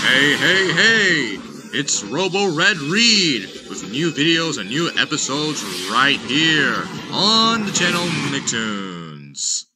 Hey! It's Robo Red Reed with new videos and new episodes right here on the channel Nicktoons.